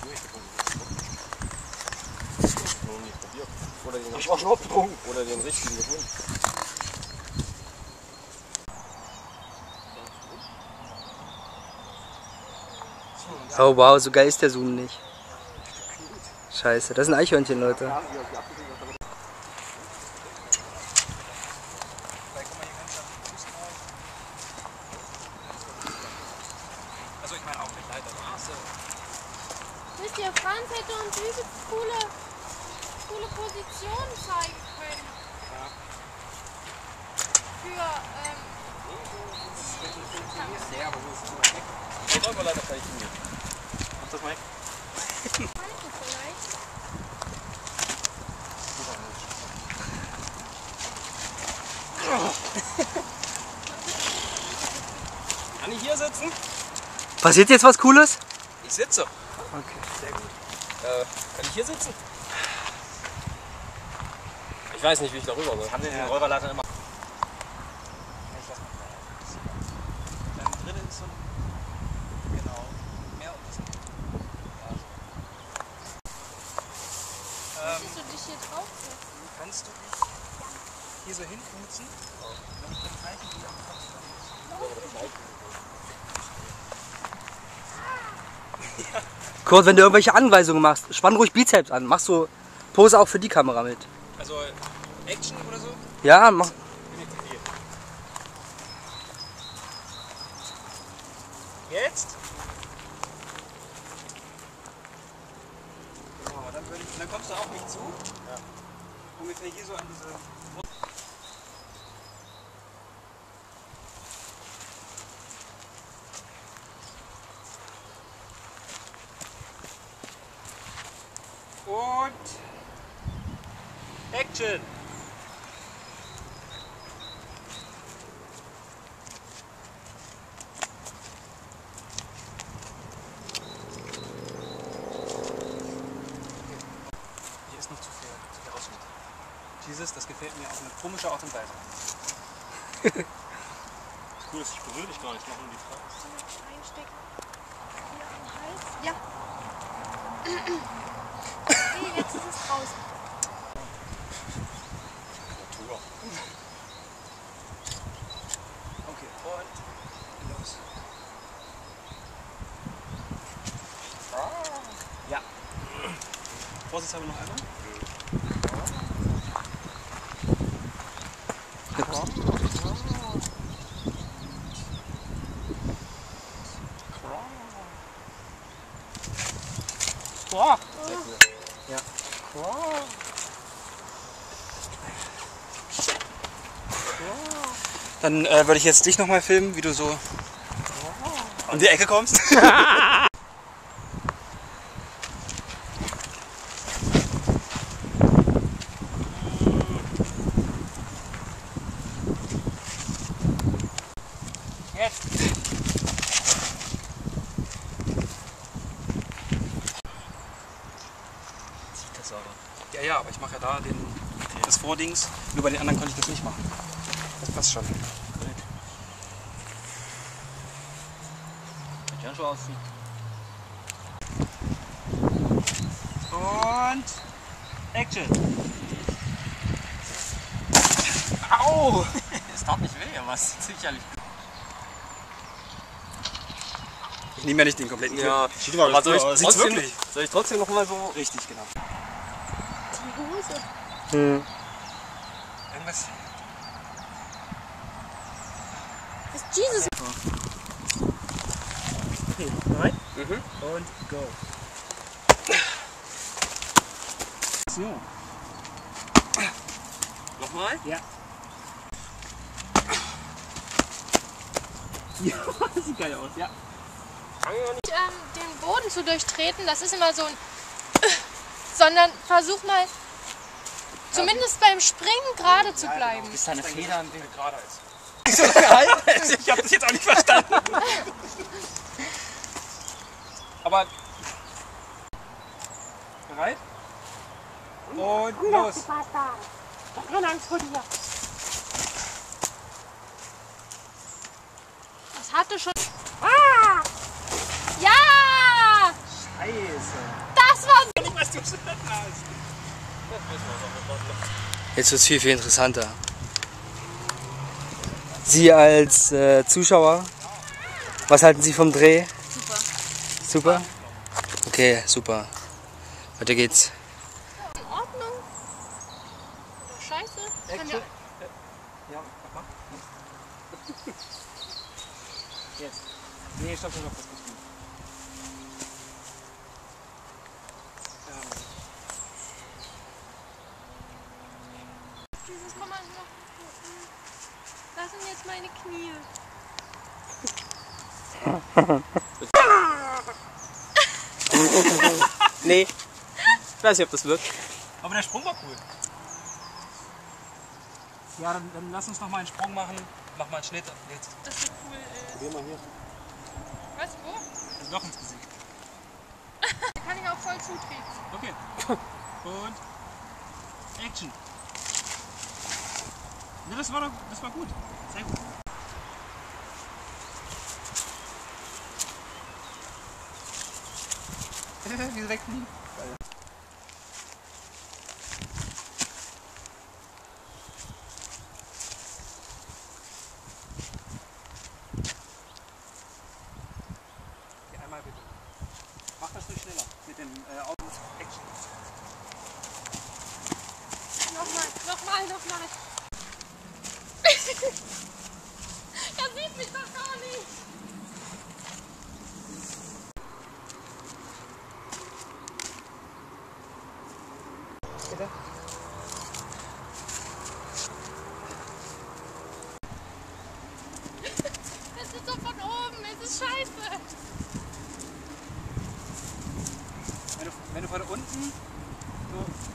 Oder den, ich war schon abgetrunken. Oder den richtigen gefunden. Oh wow, so geil ist der Zoom nicht. Scheiße, das ist ein Eichhörnchen, Leute. Also ich meine auch mit Leiter. Wisst ihr, Franz hätte uns übelst coole Positionen zeigen können. Ja. Für, sehr, aber so ist es zu weit weg. Ich wollte mal leider vielleicht hin. Mach das mal weg. kann ich das vielleicht? Kann ich hier sitzen? Passiert jetzt was Cooles? Ich sitze. Okay. Sehr gut. Kann ich hier sitzen? Ich weiß nicht, wie ich darüber soll. Haben wir den Räuberladen immer? Drin ist so ein... Genau. Mehr und das. Möchtest du dich hier draufsetzen? Kannst du dich hier so hinfußen? Wenn ich dann Zeichen wieder am Kopf Kurt, wenn du irgendwelche Anweisungen machst, spann ruhig Bizeps an. Mach so Pose auch für die Kamera mit. Also Action oder so? Ja, mach. Jetzt? Genau, dann kommst du auf mich zu. Ja. Ungefähr hier so an diese... Und... Action! Hier ist noch zu viel Ausschnitt. Das gefällt mir auf eine komische Art und Weise. Das Coole ist, ich berühre dich gar nicht, ich mache nur die Frage. Einstecken. Hier am Hals. Ja. Okay, jetzt ist es draußen. Natur. Okay, und los. Ja. Vorsichtshalber noch einmal. Boah. Ja. Dann würde ich jetzt dich noch mal filmen, wie du so um die Ecke kommst. Jetzt. Das aber. Ja, aber ich mache ja da das Vordings. Nur bei den anderen konnte ich das nicht machen. Das passt schon. Kann schon aussehen. Und Action! Au! Es tat nicht weh, aber es ist sicherlich. Ich nehme ja nicht den kompletten Clip. Ja, aber soll wirklich? Soll ich trotzdem noch mal so. Richtig, genau. Die Hose. Irgendwas. Ist Jesus. Okay, bereit? Mhm. Und go. So. Nochmal? Ja. Ja, das sieht geil aus, ja. Den Boden zu durchtreten, das ist immer so ein sondern versuch mal zumindest beim Springen gerade zu bleiben. Bis deine Federn Gerade ist. So lange halten? Ich habe das jetzt auch nicht verstanden. Aber bereit? Und los. Keine Angst vor dir. Das hatte schon. Ah! Ja! Scheiße. Jetzt wird es viel, viel interessanter. Sie als Zuschauer, was halten Sie vom Dreh? Super. Super? Okay, super. Weiter geht's. In Ordnung? Oder scheiße? Kann ja, Ja, mach. Jetzt. Nee, stopp, das ist gut. dieses, komm mal noch. Das sind jetzt meine Knie. Nee. Ich weiß nicht, ob das wirkt. Aber der Sprung war cool. Ja, dann lass uns noch mal einen Sprung machen. Mach mal einen Schnitt. Jetzt. Das ist cool. Probier mal hier. Was, wo? Das Loch ins Gesicht. Da kann ich auch voll zutreten. Okay. Und Action. Ne, das war gut. Sehr gut. Wie sie wegfliegen. Okay, einmal bitte. Mach das ruhig schneller mit dem Augen. Action. Nochmal. Er sieht mich doch gar nicht. Bitte. Es ist doch von oben. Es ist scheiße. Wenn du von unten so